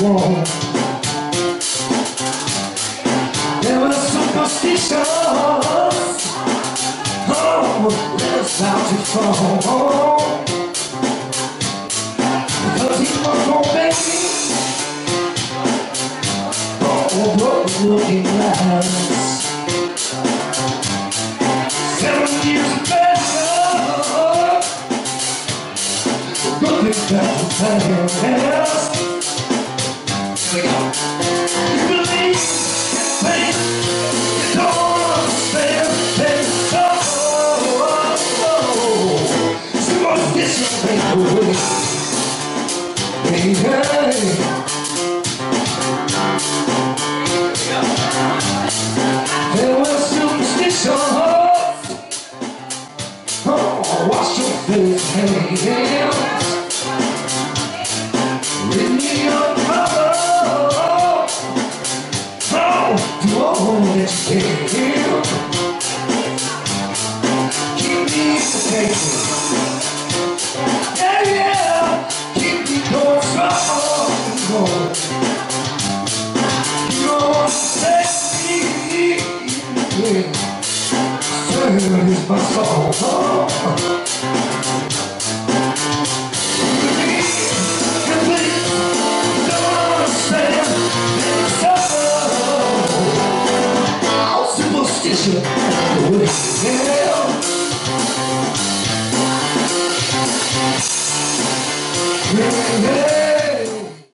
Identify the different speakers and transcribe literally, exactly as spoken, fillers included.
Speaker 1: wall. They were superstitious. Oh, they're about to fall. Because he was no baby. Oh, broke looking glass. Seven years better. Looking back to past. Here we go. You believe, faith, you don't understand, faith, oh, oh, oh. Superstitious make the way. Hey, hey. There was superstition. Oh, wash your face, hands. Read me your brother. Oh, do all that you can. Keep me protected. Yeah, yeah. Keep me going strong and going. You don't want to take me. Yeah. Serve is my soul. Oh. Superstitious, yeah. Yeah.